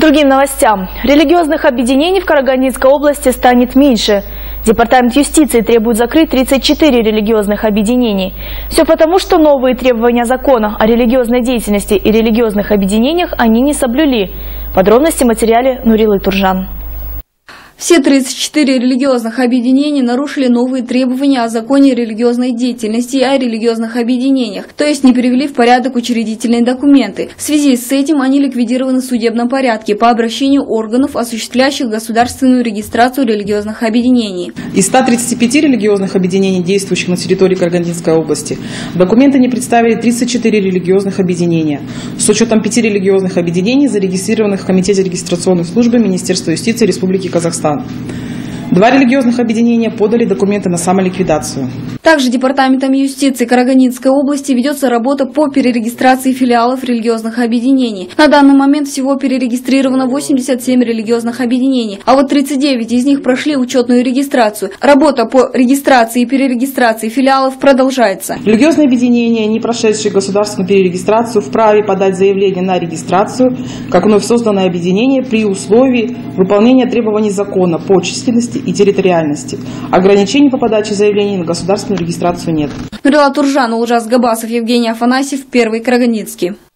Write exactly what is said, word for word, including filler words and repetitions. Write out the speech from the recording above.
К другим новостям. Религиозных объединений в Карагандинской области станет меньше. Департамент юстиции требует закрыть тридцать четыре религиозных объединений. Все потому, что новые требования закона о религиозной деятельности и религиозных объединениях они не соблюли. Подробности в материале Нурилы Туржан. Все тридцать четыре религиозных объединения нарушили новые требования о законе религиозной деятельности и о религиозных объединениях, то есть не привели в порядок учредительные документы. В связи с этим они ликвидированы в судебном порядке по обращению органов, осуществляющих государственную регистрацию религиозных объединений. Из ста тридцати пяти религиозных объединений, действующих на территории Карагандинской области, документы не представили тридцать четыре религиозных объединения, с учетом пяти религиозных объединений, зарегистрированных в Комитете регистрационной службы Министерства юстиции Республики Казахстан. Два религиозных объединения подали документы на самоликвидацию. Также Департаментом юстиции Карагандинской области ведется работа по перерегистрации филиалов религиозных объединений. На данный момент всего перерегистрировано восемьдесят семь религиозных объединений, а вот тридцать девять из них прошли учетную регистрацию. Работа по регистрации и перерегистрации филиалов продолжается. Религиозные объединения, не прошедшие государственную перерегистрацию, вправе подать заявление на регистрацию как вновь созданное объединение при условии выполнения требований закона по численности и территориальности. Ограничений по подаче заявлений на государственную регистрацию нет. Нурилы Туржан, Улжас Габасов, Евгений Афанасьев, Первый Карагандинский.